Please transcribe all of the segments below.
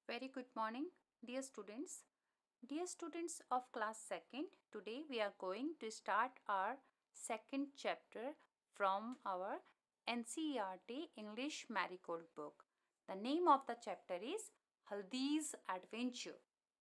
Very good morning, dear students. Dear students of class 2nd, today we are going to start our second chapter from our NCERT English Marigold book. The name of the chapter is Haldi's Adventure.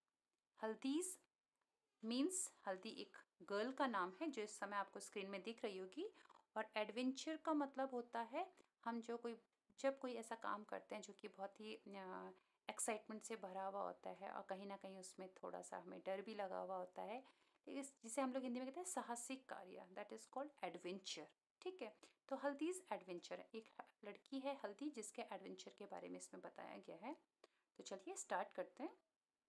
Haldi's means Haldi एक girl का नाम है जो इस समय आपको screen में दिख रही होगी और एडवेंचर का मतलब होता है हम जब कोई ऐसा काम करते हैं जो कि बहुत ही एक्साइटमेंट से भरा हुआ होता है और कहीं ना कहीं उसमें थोड़ा सा हमें डर भी लगा हुआ होता है जिसे हम लोग हिंदी में कहते हैं साहसिक कार्य, दैट इज़ कॉल्ड एडवेंचर। ठीक है, तो हल्दीज एडवेंचर, एक लड़की है हल्दी जिसके एडवेंचर के बारे में इसमें बताया गया है। तो चलिए स्टार्ट करते हैं।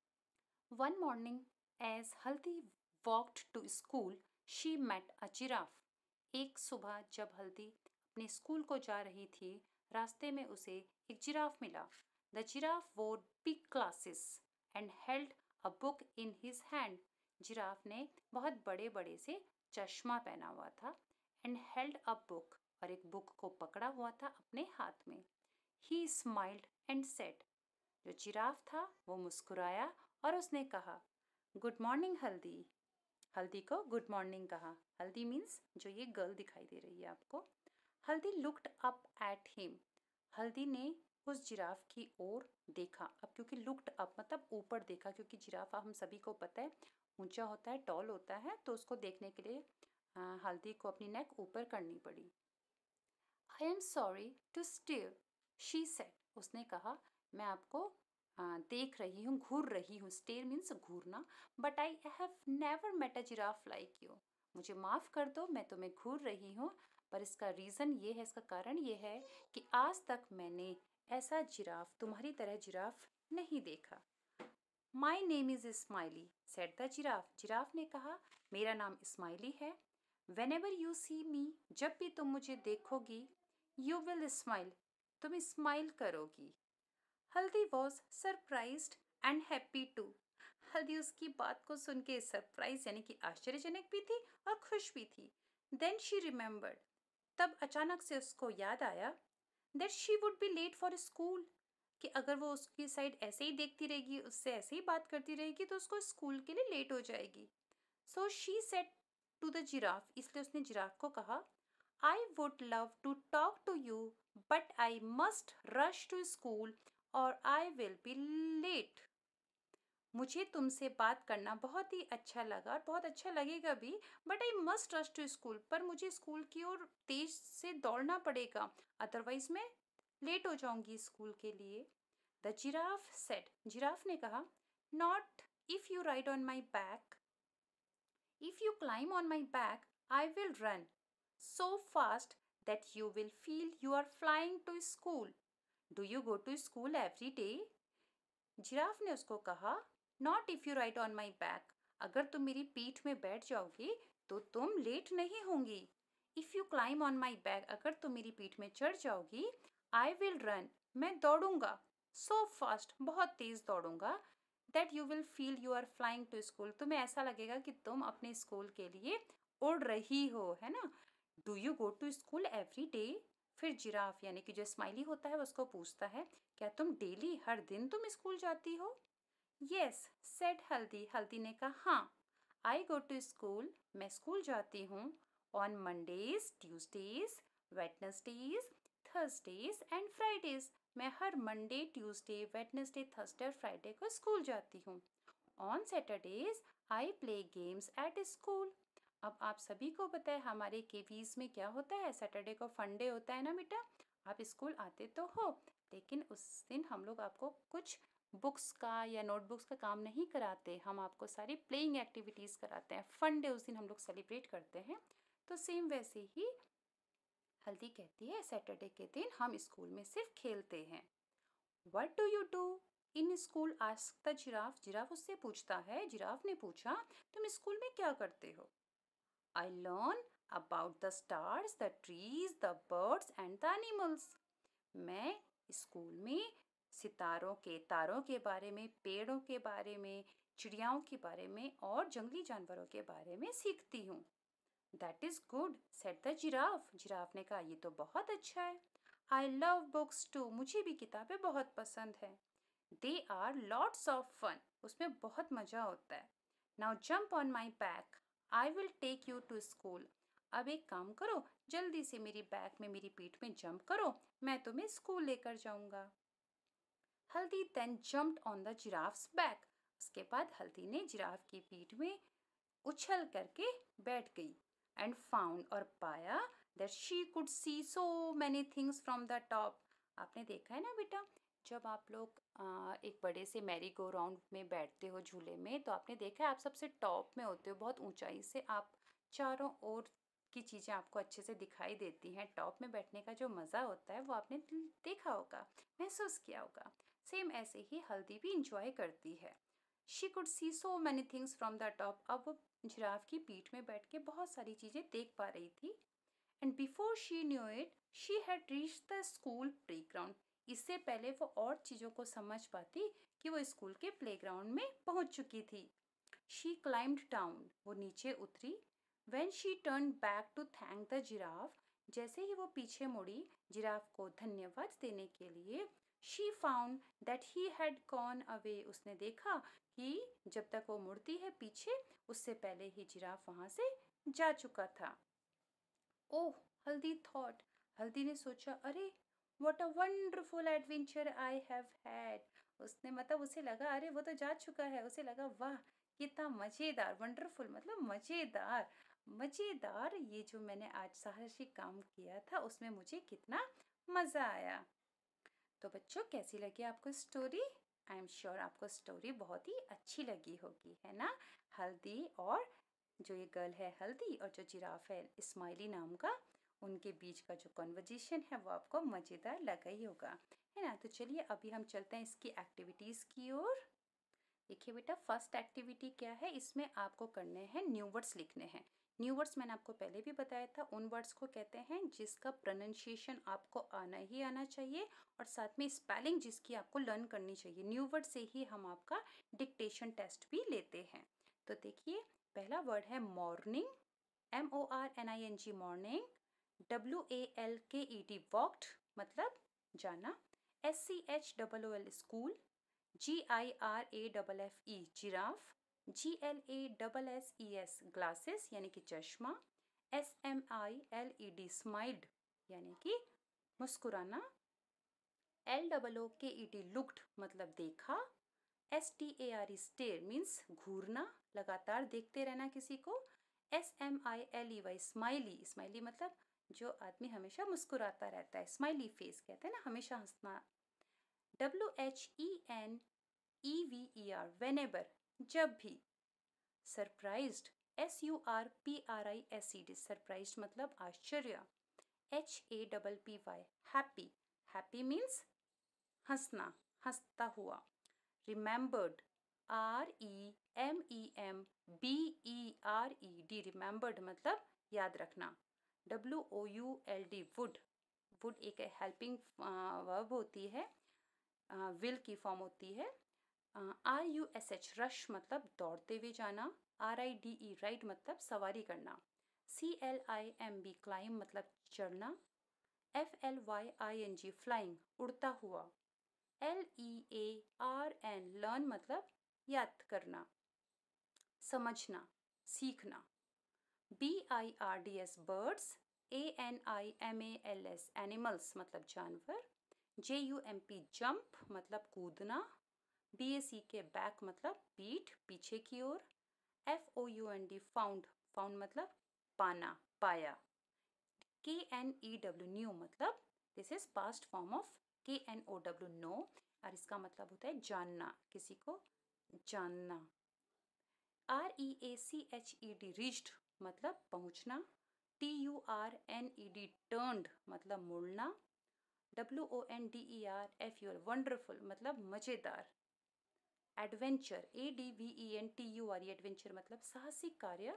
One morning as Haldi walked to school she met a giraffe. एक सुबह जब हल्दी अपने स्कूल को जा रही थी, रास्ते में उसे एक जिराफ मिला। The giraffe wore big glasses and held a book in his hand. Giraffe ने बहुत बड़े बड़े से चश्मा पहना हुआ था एंड हेल्ड अ बुक, और एक बुक को पकड़ा हुआ था अपने हाथ में। ही स्माइल्ड एंड सेड, जो जिराफ था वो मुस्कुराया और उसने कहा, गुड मॉर्निंग हल्दी। हल्दी को गुड मॉर्निंग कहा। हल्दी मीन्स जो ये गर्ल दिखाई दे रही है आपको। हल्दी लुक्ड अप एट हिम। हल्दी ने उस जिराफ की ओर देखा। अब क्योंकि लुक्ड अप मतलब ऊपर देखा, क्योंकि जिराफ हम सभी को पता है ऊंचा होता है, टॉल होता है, तो उसको देखने के लिए हल्दी को अपनी नेक ऊपर करनी पड़ी। I am sorry to stare, she said. उसने कहा, मैं आपको देख रही हूँ, घूर रही हूँ। स्टेयर मीन्स घूरना। But I have never met a giraffe like you. मुझे माफ़ कर दो, मैं तुम्हें घूर रही हूँ, पर इसका रीज़न ये है, इसका कारण ये है कि आज तक मैंने ऐसा जिराफ, तुम्हारी तरह जिराफ नहीं देखा। My name is Smiley said the giraffe. Giraffe ने कहा, मेरा नाम स्माइली है। Whenever you see me, जब भी तुम मुझे देखोगी, यू विल स्माइल, तुम स्माइल करोगी। Haldi was surprised and happy too. हल्दी उसकी बात को सुन के सरप्राइज यानी कि आश्चर्यजनक भी थी और खुश भी थी। देन शी रिमेंबर्ड, तब अचानक से उसको याद आया, that she would be late for school, कि अगर वो उसकी साइड ऐसे ही देखती रहेगी, उससे ऐसे ही बात करती रहेगी, तो उसको स्कूल के लिए लेट हो जाएगी। So she said to the giraffe, इसलिए उसने जिराफ को कहा, I would love to talk to you but I must rush to school और आई विल बी लेट। मुझे तुमसे बात करना बहुत ही अच्छा लगा और बहुत अच्छा लगेगा भी, but I must rush to school, पर मुझे स्कूल की ओर तेज से दौड़ना पड़ेगा, अदरवाइज मैं लेट हो जाऊंगी स्कूल के लिए। द जिराफ सेड, जिराफ ने कहा, not if you ride on my back, if you climb on my back, I will run so fast that you will feel you are flying to school. Do you go to school every day? Giraffe ने उसको कहा, not if you ride on my back, अगर तुम मेरी पीठ में बैठ जाओगी तो तुम लेट नहीं होंगी। If you climb on my back, अगर तुम मेरी पीठ में चढ़ जाओगी, आई विल रन, मैं दौड़ूंगा, सो फास्ट, बहुत तेज दौड़ूंगा, that you will feel you are flying to school, तुम्हें ऐसा लगेगा कि तुम अपने स्कूल के लिए उड़ रही हो, है ना। Do you go to school every day? फिर जिराफ यानी कि जो स्माइली होता है उसको पूछता है, क्या तुम डेली, हर दिन तुम स्कूल जाती हो? यस सेड हल्दी, हल्दी ने कहा, हाँ। आई गो टू स्कूल, मैं स्कूल जाती हूँ। On Mondays, Tuesdays, Wednesdays, Thursdays and Fridays, मैं हर मंडे, ट्यूसडे, वेडनेसडे, थर्सडे और फ्राइडे को स्कूल जाती हूँ। On Saturdays I play games at school. अब आप सभी को पता है हमारे केवीज में क्या होता है, सैटरडे को फन डे होता है ना बेटा। आप स्कूल आते तो हो, लेकिन उस दिन हम लोग आपको कुछ बुक्स का या नोटबुक्स का काम नहीं कराते, हम आपको सारी प्लेइंग एक्टिविटीज़ कराते हैं। फन डे उस दिन हम लोग सेलिब्रेट करते हैं। तो सेम वैसे ही हल्दी कहती है, सैटरडे के दिन हम स्कूल में सिर्फ खेलते हैं। What do you do in school? Ask the giraffe, giraffe उससे पूछता है, जिराफ ने पूछा, तुम स्कूल में क्या करते हो? I learn about the stars, the trees, the birds and the animals. मैं स्कूल में सितारों के, तारों के बारे में, पेड़ों के बारे में, चिड़ियाओं के बारे में और जंगली जानवरों के बारे में सीखती हूँ। That is good said the giraffe, giraffe ने कहा, ये तो बहुत अच्छा है। आई लव बुक्स टू, मुझे भी किताबें बहुत पसंद है। They are lots of fun, उसमें बहुत मज़ा होता है। Now jump on my back, I will take you to school. अब एक काम करो, जल्दी से मेरी बैक में, मेरी पीठ में जंप करो, मैं तुम्हें स्कूल लेकर जाऊंगा। Haldi then jumped on the giraffe's back, उसके बाद हल्दी ने जिराफ की पीठ में उछल करके बैठ गई। एंड फाउंड, और पाया, that she could see so many things from the top. आपने देखा है ना बेटा, जब आप लोग एक बड़े से मैरी गो राउंड में बैठते हो झूले में, तो आपने देखा है आप सबसे टॉप में होते हो, बहुत ऊंचाई से आप चारों ओर की चीज़ें आपको अच्छे से दिखाई देती हैं। टॉप में बैठने का जो मज़ा होता है वो आपने देखा होगा, महसूस किया होगा। सेम ऐसे ही हल्दी भी इंजॉय करती है। She could see so many things from the top, अब वो जिराफ की पीठ में बैठ के बहुत सारी चीज़ें देख पा रही थी। And before she knew it, she had reach the school playground, इससे पहले वो और चीज़ों को समझ पाती कि वो स्कूल के प्लेग्राउंड में पहुंच चुकी थी। शी क्लाइम्ड डाउन, वो नीचे उतरी। When she turn back to thank the giraffe, जैसे ही वो पीछे मुड़ी जिराफ को धन्यवाद देने के लिए, she found that he had gone away, उसने देखा कि जब तक वो मुड़ती है पीछे, उससे पहले ही जिराफ वहां से जा चुका था। ओह, हल्दी थॉट, हल्दी ने सोचा, अरे what a wonderful adventure I have had. उसने मतलब उसे लगा अरे वो तो जा चुका है, उसे लगा वाह कितना मज़ेदार, वंडरफुल मतलब मज़ेदार, मज़ेदार ये जो मैंने आज साहसिक काम किया था उसमें मुझे कितना मज़ा आया। तो बच्चों कैसी लगी आपको स्टोरी? आई एम श्योर आपको स्टोरी बहुत ही अच्छी लगी होगी, है ना। हल्दी और जो ये गर्ल है हल्दी और जो जिराफ है स्माइली नाम का, उनके बीच का जो कन्वर्जेशन है वो आपको मज़ेदार लगा ही होगा, है ना। तो चलिए अभी हम चलते हैं इसकी एक्टिविटीज़ की ओर। देखिए बेटा, फर्स्ट एक्टिविटी क्या है, इसमें आपको करने हैं न्यू वर्ड्स लिखने हैं। न्यू वर्ड्स मैंने आपको पहले भी बताया था, उन वर्ड्स को कहते हैं जिसका प्रोनाउंसिएशन आपको आना ही आना चाहिए और साथ में स्पेलिंग जिसकी आपको लर्न करनी चाहिए। न्यू वर्ड से ही हम आपका डिक्टेशन टेस्ट भी लेते हैं। तो देखिए, पहला वर्ड है morning, MORNING morning. WALKED walked मतलब जाना। SCHOOL school. GIRAFFE giraffe. GLASSES glasses यानी कि चश्मा। SMILED स्माइल्ड यानी कि मुस्कुराना। LOOKED लुक्ड मतलब देखा। STARE स्टेयर मीन्स घूरना, लगातार देखते रहना किसी को। SMILEY स्माइली, स्माइली मतलब जो आदमी हमेशा मुस्कुराता रहता है, स्माइली फेस कहते हैं ना, हमेशा हंसना। WHENEVER वेनेवर जब भी। सरप्राइज्ड, SURPRISED सरप्राइज्ड मतलब आश्चर्य। HAPPY हैप्पी, हैप्पी मीन्स हंसना, हंसता हुआ। रिमेंबर्ड, REMEMBERED रिमेंबर्ड मतलब याद रखना। WOULD वुड, वुड एक हेल्पिंग वर्ब होती है, विल की फॉर्म होती है। RUSH रश मतलब दौड़ते हुए जाना। RIDE राइड मतलब सवारी करना। CLIMB क्लाइम मतलब चढ़ना। FLYING फ्लाइंग उड़ता हुआ। LEARN लर्न मतलब याद करना, समझना, सीखना। BIRDS birds. ANIMALS एनिमल्स मतलब जानवर। JUMP जंप मतलब कूदना। BACK बैक मतलब पीठ, पीछे की ओर। FOUND फाउंड, फाउंड मतलब पाना, पाया। KNEW न्यू मतलब this is past form of KNOW know, और इसका मतलब होता है जानना, किसी को जानना। REACHED रीच्ड मतलब पहुंचना। TURNED टर्न्ड मतलब मुड़ना। WONDERFUL वंडरफुल मतलब मज़ेदार। एडवेंचर, ADVENTURE एडवेंचर मतलब साहसिक कार्य।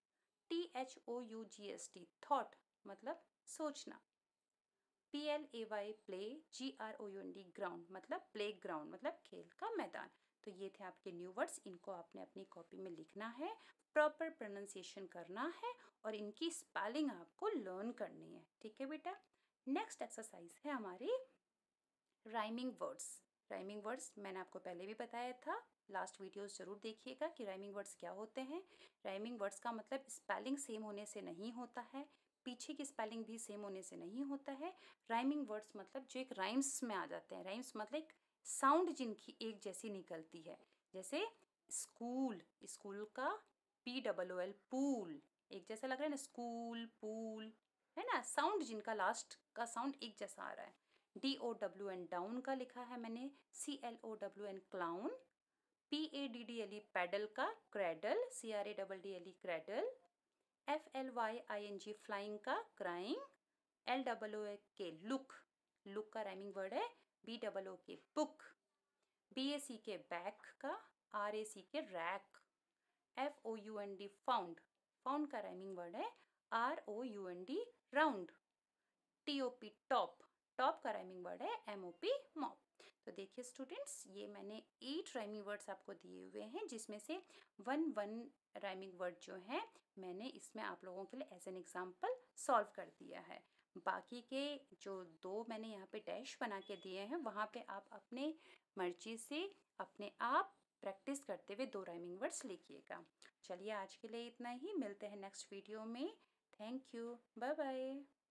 THOUGST थॉट मतलब सोचना। PLAY प्ले, GROUND ग्राउंड मतलब प्ले ग्राउंड मतलब खेल का मैदान। तो ये थे आपके न्यू वर्ड्स, इनको आपने अपनी कॉपी में लिखना है, प्रॉपर प्रोनाउंसिएशन करना है और इनकी स्पेलिंग आपको लर्न करनी है, ठीक है बेटा। नेक्स्ट एक्सरसाइज है हमारी राइमिंग वर्ड्स। राइमिंग वर्ड्स मैंने आपको पहले भी बताया था, लास्ट वीडियोस ज़रूर देखिएगा कि राइमिंग वर्ड्स क्या होते हैं। राइमिंग वर्ड्स का मतलब स्पेलिंग सेम होने से नहीं होता है, पीछे की स्पेलिंग भी सेम होने से नहीं होता है। राइमिंग वर्ड्स मतलब जो एक राइम्स में आ जाते हैं। राइम्स मतलब एक साउंड जिनकी एक जैसी निकलती है। जैसे स्कूल, स्कूल का POOL, पूल, एक जैसा लग रहा है ना, स्कूल पूल, है ना, साउंड जिनका लास्ट का साउंड एक जैसा आ रहा है। DOWN डाउन का लिखा है मैंने, CLOWN क्लाउन, PADDLE पैडल का cradle, CRADDLE cradle, FLYING flying का क्राइंग, LOO के लुक, लुक का राइमिंग वर्ड है BOO के बुक, BAC के बैक का, RAC के रैक, FOUND फाउंड, फाउंड का राइमिंग वर्ड है ROUND round, TOP top, top का राइमिंग वर्ड है MOP मॉप। तो देखिए स्टूडेंट्स, ये मैंने 8 राइमिंग वर्ड्स आपको दिए हुए हैं, जिसमें से 1 राइमिंग वर्ड जो है मैंने इसमें आप लोगों के लिए एज एन एग्जाम्पल सॉल्व कर दिया है। बाकी के जो 2 मैंने यहाँ पे डैश बना के दिए हैं, वहाँ पे आप अपने मर्जी से अपने आप प्रैक्टिस करते हुए 2 राइमिंग वर्ड्स लिखिएगा। चलिए आज के लिए इतना ही, मिलते हैं नेक्स्ट वीडियो में। Thank you, bye bye.